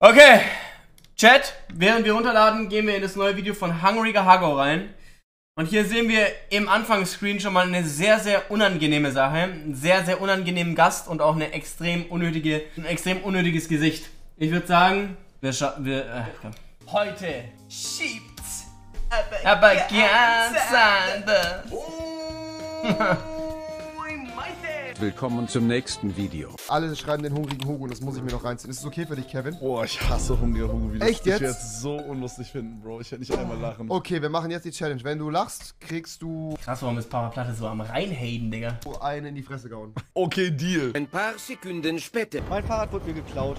Okay, Chat, während wir runterladen, gehen wir in das neue Video von Hungry Hago rein. Und hier sehen wir im Anfangsscreen schon mal eine sehr, sehr unangenehme Sache. Einen sehr, sehr unangenehmen Gast und auch ein extrem unnötiges Gesicht. Ich würde sagen, heute schiebt's aber ganz anders. Willkommen zum nächsten Video. Alle schreiben den hungrigen Hugo und das muss ich mir noch reinziehen. Ist es okay für dich, Kevin? Boah, ich hasse hungriger Hugo. Echt jetzt? Ich werde es so unlustig finden, Bro. Ich werde nicht einmal lachen. Okay, wir machen jetzt die Challenge. Wenn du lachst, kriegst du Krass, warum ist Papa Platte so am Reinhaden, Digga? einen in die Fresse gehauen. Okay, Deal. Ein paar Sekunden später. Mein Fahrrad wurde mir geklaut.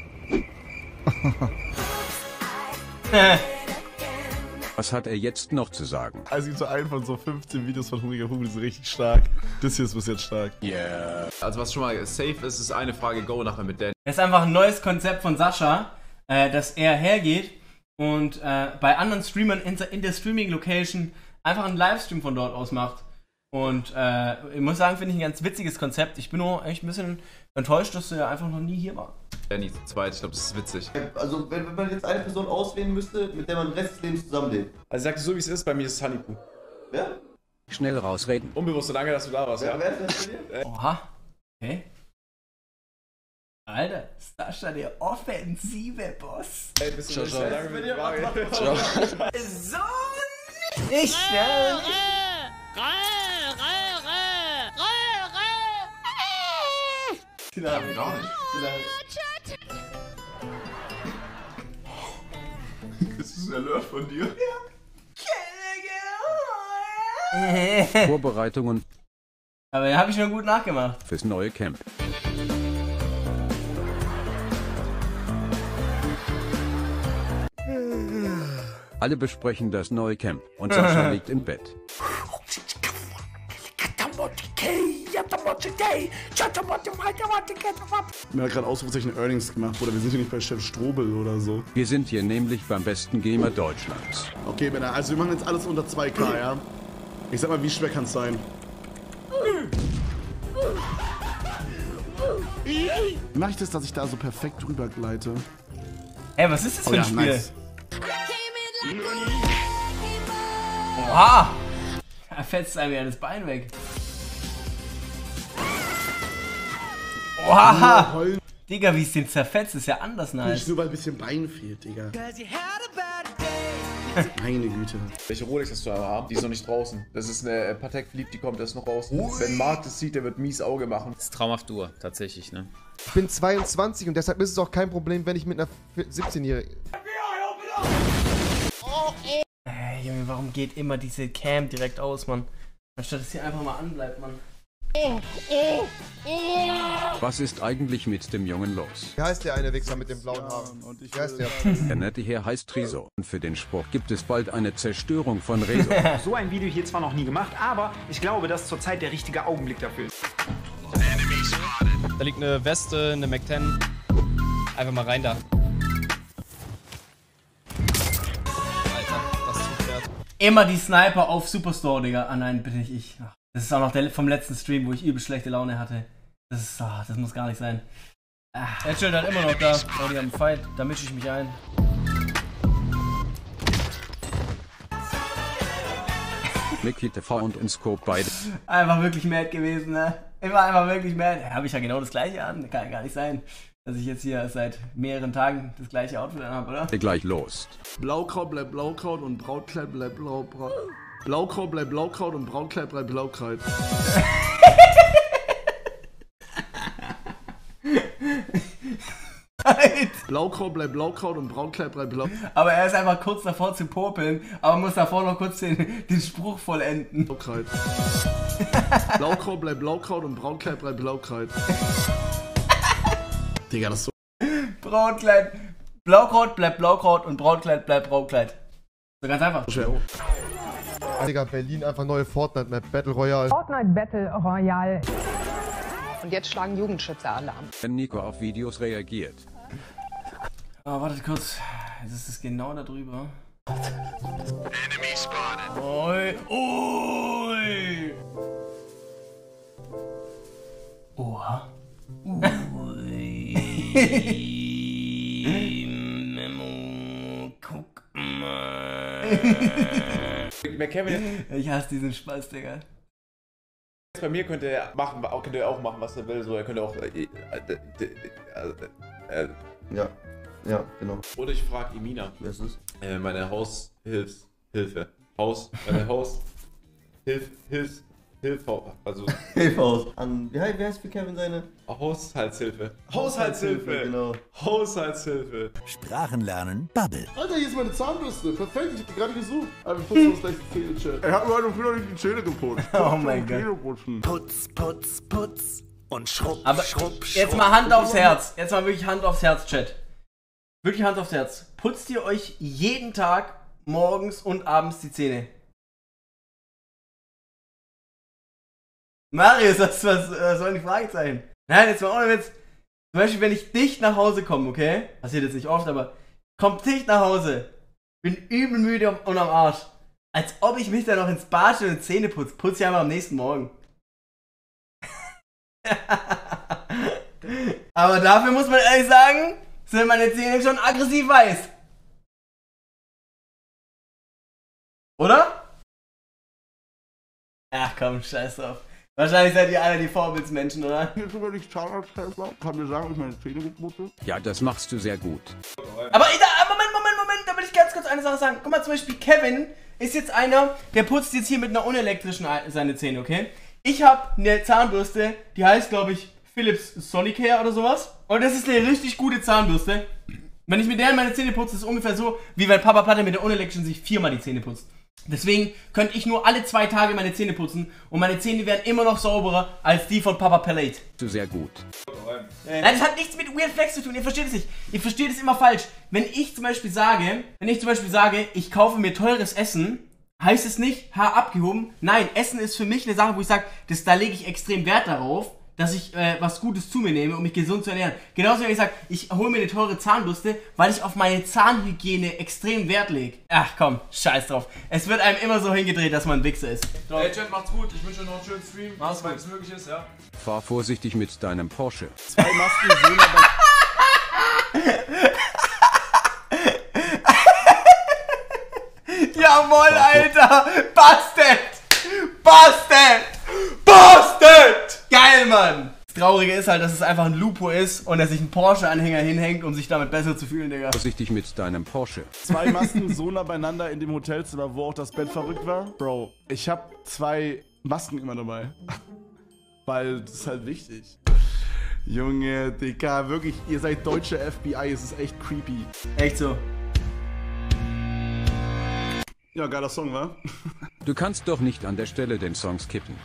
Was hat er jetzt noch zu sagen? Also so einen von so 15 Videos von hungriger Hugo, die sind richtig stark. Das hier ist bis jetzt stark. Yeah. Also was schon mal safe ist, ist eine Frage Go nachher mit Dan. Das ist einfach ein neues Konzept von Sascha, dass er hergeht und bei anderen Streamern in der Streaming-Location einfach einen Livestream von dort aus macht. Und ich muss sagen, finde ich ein ganz witziges Konzept. Ich bin nur echt ein bisschen enttäuscht, dass er einfach noch nie hier war. Danny zu zweit, ich glaube, das ist witzig. Also, wenn man jetzt eine Person auswählen müsste, mit der man den Rest des Lebens zusammenlebt. Also ich sag so wie es ist, bei mir ist es Honeypoo. Wer? Schnell rausreden. Unbewusst, so lange, dass du da warst, ja. Wer ist das für dir? Oha. Okay. Alter, Sascha, der offensive Boss. Ey, bist du schnell lange mit der Frage. So nicht schnell. Ist das ein Alert von dir? Vorbereitungen Aber den habe ich schon gut nachgemacht. fürs neue Camp. Alle besprechen das neue Camp und Sascha liegt im Bett. Mir hat gerade Ausrufezeichen Earnings gemacht, oder wir sind hier nicht bei Chef Strobel oder so. Wir sind hier nämlich beim besten Gamer Deutschlands. Okay, Männer, also wir machen jetzt alles unter 2K, ja? Ich sag mal, wie schwer kann's sein? Wie mache ich das, dass ich da so perfekt drüber gleite? Ey, was ist das für ein Spiel? Nice. Oha! Da fetzt einem ja das Bein weg. Oha! Heulen Digga, wie es den zerfetzt, ist ja anders nicht, nice. nur weil ein bisschen Bein fehlt, Digga. Meine Güte. Welche Rolex hast du aber haben? Die ist noch nicht draußen. Das ist eine Patek Philippe, die kommt erst noch raus. Wenn Marc das sieht, der wird mies Auge machen. Das ist traumhaft Uhr, tatsächlich, ne? Ich bin 22 und deshalb ist es auch kein Problem, wenn ich mit einer 17-Jährigen... Junge, warum geht immer diese Cam direkt aus, Mann? Anstatt dass hier einfach mal anbleibt, Mann. Was ist eigentlich mit dem Jungen los? Wie heißt der eine Wichser mit den blauen Haaren? Wie heißt der? Der nette Herr heißt Rezo. Und für den Spruch gibt es bald eine Zerstörung von Rezo. So ein Video hier zwar noch nie gemacht, aber ich glaube, dass zurzeit der richtige Augenblick dafür ist. Da liegt eine Weste, eine McTen. Einfach mal rein da. Alter, das ist zu wert. Immer die Sniper auf Superstore, Digga. Ah nein, bitte nicht ich. Ach, das ist auch noch der vom letzten Stream, wo ich übel schlechte Laune hatte. Das ist, das muss gar nicht sein. Der chillt halt immer noch da. Oh, die haben einen Fight. Da mische ich mich ein. Mickey TV und InScope beide. Einfach wirklich mad gewesen, ne? Ich war einfach wirklich mad. Ja, habe ich ja genau das gleiche an. Kann ja gar nicht sein, dass ich jetzt hier seit mehreren Tagen das gleiche Outfit anhabe, oder? Gleich los. Blaukraut bleibt Blaukraut und Brautkleid bleibt Blaukraut bleibt Blaukraut und Brautkleid bleibt Blaukraut. Blaukraut bleibt Blaukraut und Brautkleid bleibt Blau. Aber er ist einfach kurz davor zu popeln, aber muss davor noch kurz den Spruch vollenden. Blaukraut. Blaukraut bleibt Blaukraut und Brautkleid bleibt Blaukraut. Digga, das ist so. Brautkleid. Blaukraut bleibt Blaukraut und Brautkleid bleibt Brautkleid. So ganz einfach. schwer. Digga, Berlin einfach neue Fortnite-Map, Battle Royale. Fortnite Battle Royale. Und jetzt schlagen Jugendschützer Alarm. Wenn Nico auf Videos reagiert. Oh, wartet kurz. Jetzt ist es genau da drüber. Enemy spotted. Oi, oi. Oha. Ui. Kevin, Ich hasse diesen Spaß, Digga. bei mir könnte er auch machen, was er will. So, er könnte auch. Ja, genau. Oder ich frage Emina. Wer ist das? Meine Hilfe. Also Hilfe aus. Wie heißt für Kevin seine? Haushaltshilfe. Genau. Haushaltshilfe. Sprachenlernen Bubble. Alter, hier ist meine Zahnbürste. Perfekt, ich hab die gerade gesucht. Aber wir putzen uns gleich die Zähne, Chat. Er hat mir heute früher nicht die Zähne geputzt. Oh mein Gott. Putz und schrubb, Aber jetzt mal Hand aufs Herz. Jetzt mal wirklich Hand aufs Herz, Chat. Wirklich Hand aufs Herz. Putzt ihr euch jeden Tag morgens und abends die Zähne? Marius, was sollen die Fragezeichen? Nein, jetzt mal ohne Witz. Zum Beispiel, wenn ich dicht nach Hause komme, okay? Passiert jetzt nicht oft, aber kommt dicht nach Hause. Bin übel müde und am Arsch. Als ob ich mich dann noch ins Bad stelle und Zähne putze. Putze ich einfach am nächsten Morgen. Aber dafür muss man ehrlich sagen, sind meine Zähne schon aggressiv weiß. Oder? Ach komm, scheiß drauf. Wahrscheinlich seid ihr alle die Vorbildsmenschen, oder? Hier sogar nicht Zahnarzthelfer. Kann mir sagen, ob ich meine Zähne geputzt. Ja, das machst du sehr gut. Aber Moment, da will ich ganz kurz eine Sache sagen. Guck mal, zum Beispiel Kevin ist jetzt einer, der putzt jetzt hier mit einer unelektrischen seine Zähne, okay? Ich habe eine Zahnbürste, die heißt, glaube ich, Philips Sonicare oder sowas. Und das ist eine richtig gute Zahnbürste. Wenn ich mit der meine Zähne putze, ist es ungefähr so, wie wenn Papa Platte mit der unelektrischen sich 4-mal die Zähne putzt. Deswegen könnte ich nur alle 2 Tage meine Zähne putzen und meine Zähne wären immer noch sauberer als die von Papa Palette. Du sehr gut. Nein, das hat nichts mit Weird Flex zu tun, ihr versteht es nicht. Ihr versteht es immer falsch. Wenn ich zum Beispiel sage, ich kaufe mir teures Essen, heißt es nicht, Haar abgehoben. Nein, Essen ist für mich eine Sache, wo ich sage, da lege ich extrem Wert darauf, dass ich was Gutes zu mir nehme, um mich gesund zu ernähren. Genauso wie ich sage, ich hole mir eine teure Zahnbürste, weil ich auf meine Zahnhygiene extrem Wert lege. Ach komm, scheiß drauf. Es wird einem immer so hingedreht, dass man ein Wichser ist. Hey Chat, macht's gut. Ich wünsche euch noch einen schönen Stream. Mach's gut. Wenn es möglich ist, ja. Fahr vorsichtig mit deinem Porsche. 2 Masken sehen aber. Jawohl, Alter! Busted! Geil, Mann! Das Traurige ist halt, dass es einfach ein Lupo ist und er sich einen Porsche-Anhänger hinhängt, um sich damit besser zu fühlen, Digga. Vorsichtig mit deinem Porsche. 2 Masken so nah beieinander in dem Hotelzimmer, wo auch das Bett verrückt war. Bro, ich hab 2 Masken immer dabei. Weil das ist halt wichtig. Junge, Digga, wirklich, ihr seid deutsche FBI, es ist echt creepy. Echt so. Ja, geiler Song, wa? Du kannst doch nicht an der Stelle den Song skippen.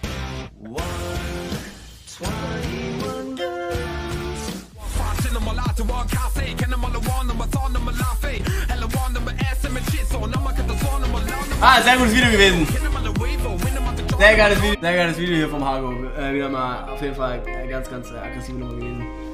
Sehr gutes Video gewesen. Sehr geiles Video hier vom Hago. Wieder mal auf jeden Fall ganz aggressive Nummer gewesen.